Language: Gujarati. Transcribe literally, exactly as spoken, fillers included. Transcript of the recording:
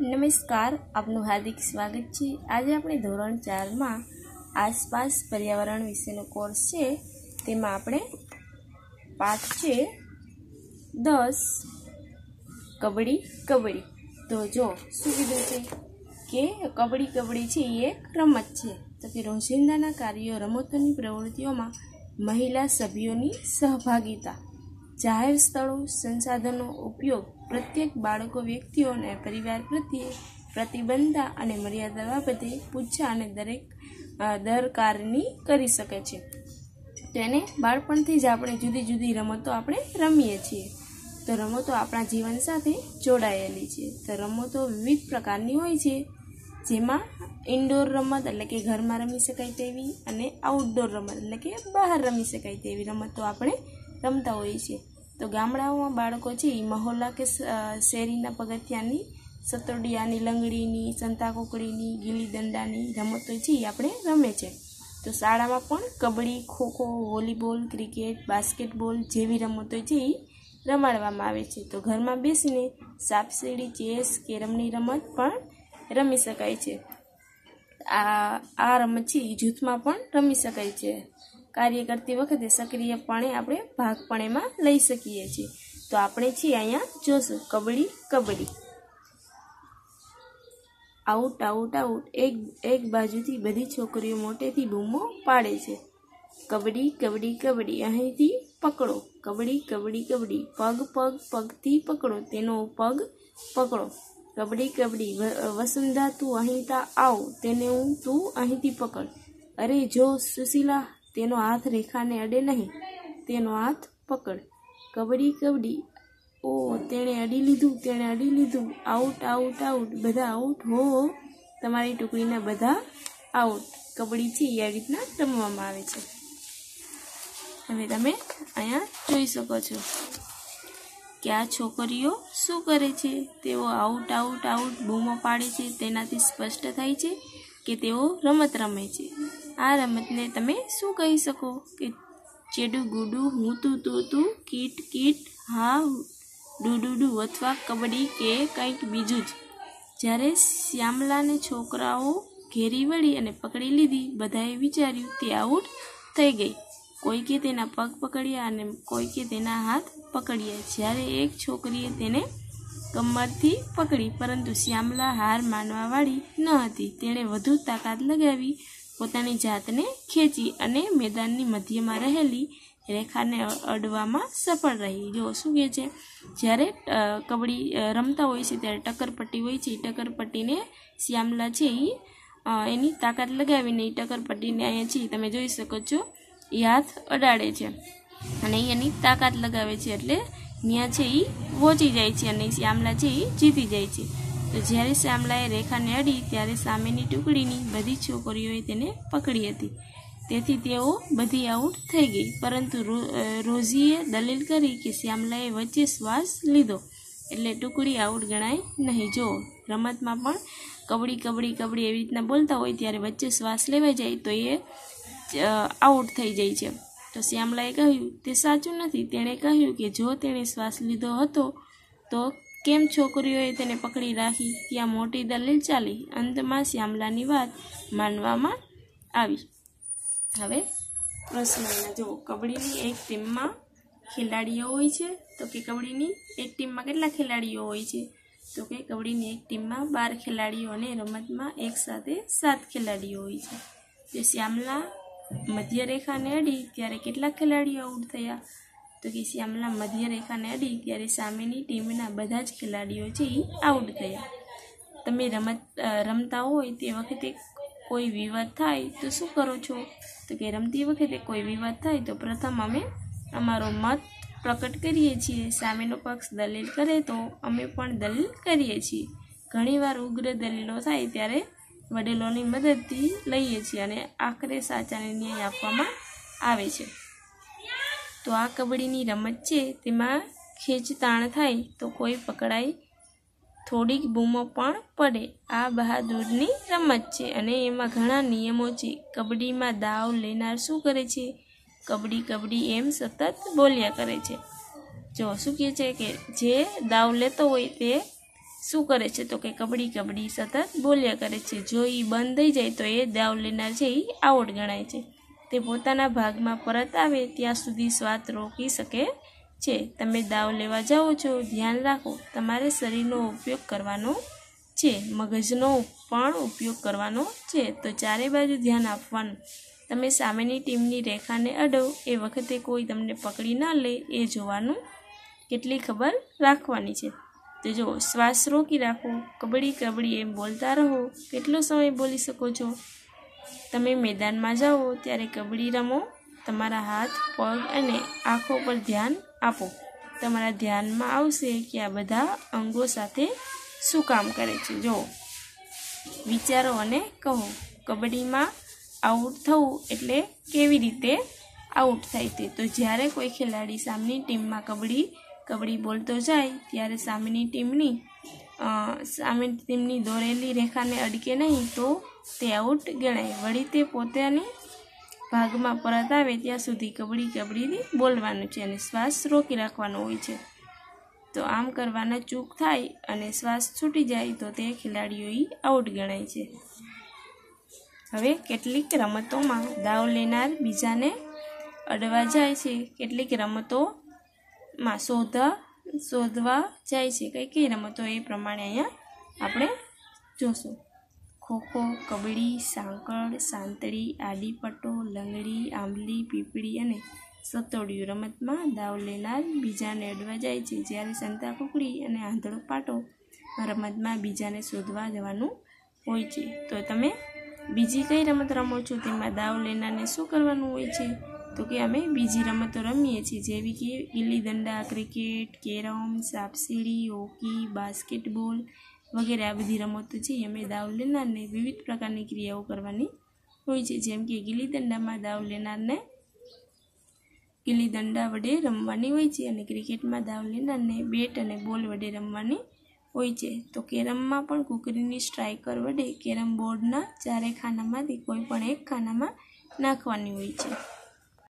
नमस्कार, आपનું हार्दिक स्वागत है। आज આપણે ધોરણ चार में आसपास पर्यावरण विषयનો कोर्स है। તેમાં આપણે પાઠ છે दस कबड्डी कबड्डी। तो जो શું કીધું છે કે કબડ્ડી કબડ્ડી છે એ એક રમત છે। તો કે રોજિંદાના કાર્યો રમતોની પ્રવૃત્તિઓમાં મહિલા સભ્યોની સહભાગિતા, જાહેર સ્થળો, સંસાધનો ઉપયોગ, પ્રત્યેક બાળકો વ્યક્તિઓ અને પરિવાર પ્રત્યે પ્રતિબંધતા અને મર્યાદા બાબતે પૂછા અને દરેક દરકારની કરી શકે છે। તેને બાળપણથી જ આપણે જુદી જુદી રમતો આપણે રમીએ છીએ। તો રમતો આપણા જીવન સાથે જોડાયેલી છે। તો રમતો વિવિધ પ્રકારની હોય છે, જેમાં ઇન્ડોર રમત એટલે કે ઘરમાં રમી શકાય તેવી અને આઉટડોર રમત એટલે કે બહાર રમી શકાય તેવી રમતો આપણે રમતા હોઈએ છીએ। તો ગામડાઓમાં બાળકો છે એ મહોલ્લા કે શેરીના પગથિયાની, સતોડિયાની, લંગડીની, સંતાકુકડીની, ગીલી દંડાની રમતો છે એ આપણે રમે છે। તો શાળામાં પણ kabaddi, kho kho, volleyball, cricket, basketball જેવી રમતો છે એ રમાડવામાં આવે છે। તો ઘરમાં બેસીને સાપસીડી, ચેસ, કેરમની રમત પણ રમી શકાય છે। આ આ રમત છે એ જૂથમાં પણ રમી શકાય છે। કાર્ય કરતી વખતે સક્રિયપણે આપણે ભાગ પણ એમાં લઈ શકીએ છીએ। તો આપણે છીએ અહીંયા જોશું kabaddi kabaddi. Out out out એક એક બાજુથી બધી છોકરીઓ મોટેથી બૂમો પાડે છે। કબડ્ડી કબડ્ડી કબડ્ડી અહીંથી પકડો, કબડ્ડી કબડ્ડી કબડ્ડી પગ પગ પગથી પકડો, તેનો પગ પકડો, કબડ્ડી કબડ્ડી વસુંધરા તું અહીં તા આવ, તેને હું તું અહીંથી પકડ, અરે જો સુશીલા તેનો હાથ રેખાને અડે નહીં, તેનો હાથ પકડ, કબડ્ડી કબડ્ડી ઓ તેણે અડી લીધું તેણે અડી લીધું આઉટ આઉટ આઉટ બધા આઉટ હો, તમારી ટુકડીના બધા આઉટ। કબડ્ડી છે એ રીતના રમવામાં આવે છે। હવે તમે અહીંયા જોઈ શકો છો કે આ છોકરીઓ શું કરે છે, તેઓ આઉટ આઉટ આઉટ બૂમો પાડે છે। તેનાથી સ્પષ્ટ થાય છે કે તેઓ રમત રમે છે। આ રમતને તમે શું કહી શકો કે ચેડું ગુડું, હું તું તું તું, કીટ કીટ, હા ડુડુડુ અથવા કબડ્ડી કે કંઈક બીજું જ। જ્યારે શ્યામલાને છોકરાઓ ઘેરી વળી અને પકડી લીધી, બધાએ વિચાર્યું તે આઉટ થઈ ગઈ। કોઈકે તેના પગ પકડ્યા અને કોઈકે તેના હાથ પકડ્યા। જ્યારે એક છોકરીએ તેને કમરથી પકડી, પરંતુ શ્યામલા હાર માનવાવાળી ન હતી। તેણે વધુ તાકાત લગાવી, પોતાની જાતને ખેંચી અને મેદાનની મધ્યમાં રહેલી રેખાને અડવામાં સફળ રહી। જો શું કહે છે, જ્યારે કબડ્ડી રમતા હોય છે ત્યારે ટક્કરપટ્ટી હોય છે, ટક્કરપટ્ટીને શ્યામલા છે એ એની તાકાત લગાવીને એ ટક્કરપટ્ટીને અહીંયા છે તમે જોઈ શકો છો એ હાથ અડાડે છે અને એની તાકાત લગાવે છે, એટલે ત્યાં છે એ પહોંચી જાય છે અને શ્યામલા છે એ જીતી જાય છે। તો જ્યારે શ્યામલાએ રેખાને અડી ત્યારે સામેની ટુકડીની બધી છોકરીઓએ તેને પકડી હતી, તેથી તેઓ બધી આઉટ થઈ ગઈ। પરંતુ રોઝીએ દલીલ કરી કે શ્યામલાએ વચ્ચે શ્વાસ લીધો એટલે ટુકડી આઉટ ગણાય નહીં। જો રમતમાં પણ કબડ્ડી કબડ્ડી કબડ્ડી એવી રીતના બોલતા હોય ત્યારે વચ્ચે શ્વાસ લેવાઈ જાય તો એ આઉટ થઈ જાય છે। તો શ્યામલાએ કહ્યું તે સાચું નથી। તેણે કહ્યું કે જો તેણે શ્વાસ લીધો હતો તો કેમ છોકરીઓએ તેને પકડી રાખી? ત્યાં મોટી દલીલ ચાલી। અંતમાં શ્યામલાની વાત માનવામાં આવી। હવે પ્રશ્ન જો કબડ્ડીની એક ટીમમાં ખેલાડીઓ હોય છે, તો કે કબડ્ડીની એક ટીમમાં કેટલા ખેલાડીઓ હોય છે? તો કે કબડ્ડીની એક ટીમમાં બાર ખેલાડીઓ અને રમતમાં એક સાથે સાત ખેલાડીઓ હોય છે। જે શ્યામલા મધ્ય રેખાને અડી ત્યારે કેટલા ખેલાડીઓ આઉટ થયા? તો કે શ્યામલા મધ્ય રેખાને અડી ત્યારે સામેની ટીમના બધા જ ખેલાડીઓ છે એ આઉટ થયા। તમે રમત રમતા હોય તે વખતે કોઈ વિવાદ થાય તો શું કરો છો? તો કે રમતી વખતે કોઈ વિવાદ થાય તો પ્રથમ અમે અમારો મત પ્રકટ કરીએ છીએ। સામેનો પક્ષ દલીલ કરે તો અમે પણ દલીલ કરીએ છીએ। ઘણીવાર ઉગ્ર દલીલો થાય ત્યારે વડીલોની મદદથી લઈએ છીએ અને આખરે સાચાને ન્યાય આપવામાં આવે છે। તો આ કબડ્ડીની રમત છે, તેમાં ખેંચતાણ થાય તો કોઈ પકડાય, થોડીક બૂમો પણ પડે। આ બહાદુરની રમત છે અને એમાં ઘણા નિયમો છે। કબડ્ડીમાં દાવ લેનાર શું કરે છે? કબડ્ડી કબડ્ડી એમ સતત બોલ્યા કરે છે। જો શું કહે છે કે જે દાવ લેતો હોય તે શું કરે છે તો કે કબડ્ડી કબડ્ડી સતત બોલ્યા કરે છે. જો એ બંધ થઈ જાય તો એ દાવ લેનાર છે એ આઉટ ગણાય છે. તે પોતાના ભાગમાં પરત આવે ત્યાં સુધી શ્વાસ રોકી શકે છે. તમે દાવ લેવા જાઓ છો, ધ્યાન રાખો તમારે શરીરનો ઉપયોગ કરવાનો છે, મગજનો પણ ઉપયોગ કરવાનો છે. તો ચારે બાજુ ધ્યાન આપવાનું. તમે સામેની ટીમની રેખાને અડો એ વખતે કોઈ તમને પકડી ન લે એ જોવાનું, કેટલી ખબર રાખવાની છે. તો જો શ્વાસ રોકી રાખો, કબડ્ડી કબડ્ડી એમ બોલતા રહો. કેટલો સમય બોલી શકો છો? તમે મેદાનમાં જાઓ ત્યારે કબડ્ડી રમો. તમારા હાથ, પગ અને આંખો પર ધ્યાન આપો. તમારા ધ્યાનમાં આવશે કે આ બધા અંગો સાથે શું કામ કરે છે. જો વિચારો અને કહો. કબડ્ડીમાં આઉટ થવું એટલે કેવી રીતે આઉટ થાય તે. તો જ્યારે કોઈ ખેલાડી સામેની ટીમમાં કબડ્ડી કબડ્ડી બોલતો જાય ત્યારે સામેની ટીમની સામેની ટીમની દોરેલી રેખાને અડકે નહીં તો તે આઉટ ગણાય. વળી તે પોતાની ભાગમાં પરત આવે ત્યાં સુધી કબડ્ડી કબડ્ડી બોલવાનું છે અને શ્વાસ રોકી રાખવાનો હોય છે. તો આમ કરવાના ચૂક થાય અને શ્વાસ છૂટી જાય તો તે ખેલાડીઓ આઉટ ગણાય છે. હવે કેટલીક રમતોમાં દાવ લેનાર બીજાને અડવા જાય છે. કેટલીક રમતોમાં શોધવા શોધવા જાય છે. કઈ કઈ રમતો એ પ્રમાણે અહીંયા આપણે જોશું. ખોખો, કબડ્ડી, સાંકળ, સાંતળી, આડીપટ્ટો, લંગડી, આંબલી, પીપળી અને સતોડિયું. રમતમાં દાવ લેનાર બીજાને અડવા જાય છે, જ્યારે સંતાકુકડી અને આંધળો પાટો રમતમાં બીજાને શોધવા જવાનું હોય છે. તો તમે બીજી કઈ રમત રમો છો તેમાં દાવ લેનારને શું કરવાનું હોય છે? તો કે અમે બીજી રમતો રમીએ છીએ, જેવી કે ગિલ્લી દંડા, ક્રિકેટ, કેરમ, સાપસીડી, હોકી, બાસ્કેટબોલ વગેરે. આ બધી રમતો છે અમે દાવ લેનારને વિવિધ પ્રકારની ક્રિયાઓ કરવાની હોય છે. જેમ કે ગિલ્લી દંડામાં દાવ લેનારને ગિલ્લી દંડા વડે રમવાની હોય છે અને ક્રિકેટમાં દાવ લેનારને બેટ અને બોલ વડે રમવાની હોય છે. તો કેરમમાં પણ કુકરીની સ્ટ્રાઇકર વડે કેરમ બોર્ડના ચારે ખાનામાંથી કોઈ પણ એક ખાનામાં નાખવાની હોય છે.